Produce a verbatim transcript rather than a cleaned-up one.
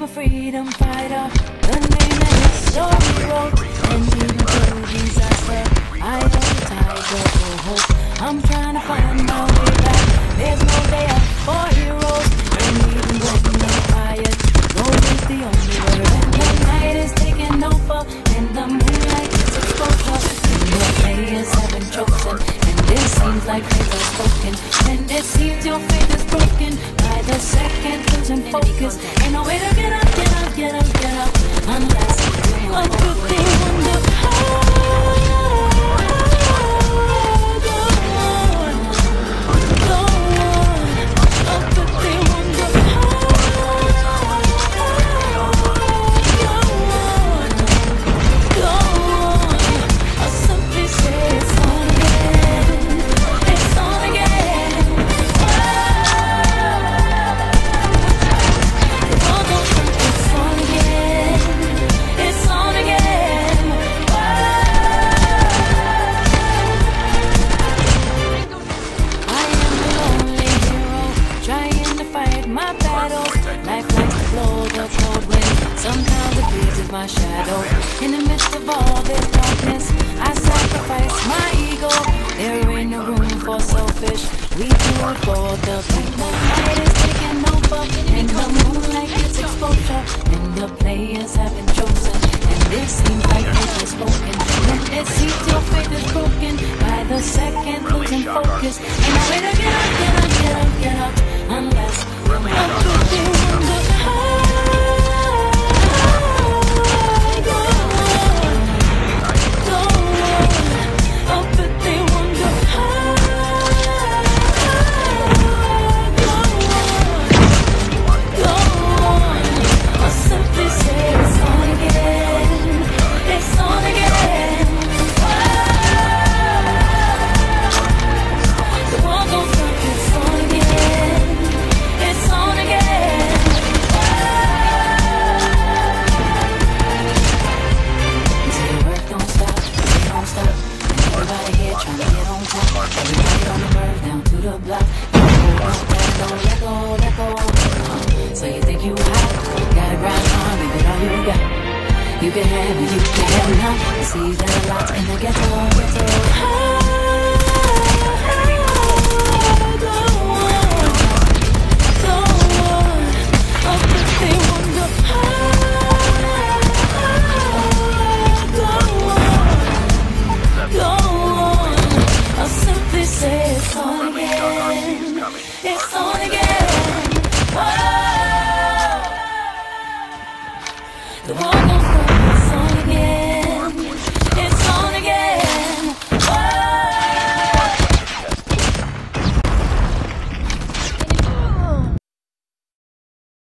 a freedom fighter. The name that his story wrote, and even through disaster, I hold the tiger for hope. I'm trying to find my way back. There's no day out for heroes, and even when the quiet, gold is the only word. And the night is taking over, and the moonlight is exposure. And the players have been chosen, and this seems like fate has spoken. And it seems your fate is broken by the second losing focus. Ain't no way to get up, get up, get up, get up, unless a good thing wonder how. My shadow, in the midst of all this darkness, I sacrifice my ego. There ain't no room for selfish. We do it for the people. Night is taking over, and the moonlight gets exposure, and the players have been chosen. And this seems like fate has spoken. And it seems your fate is broken by the second losing focus. Ain't no way to get up, get up, get up, get up, unless a good thing wonder how. So you think you hot, gotta grind on, make it all you got. You can have it, you can have it now. You see that a lot in the ghetto, ghetto. Go on, go on, a pretty wonder. Go on, go on. I'll simply say it's on again. It's on again. Whoa. The world goes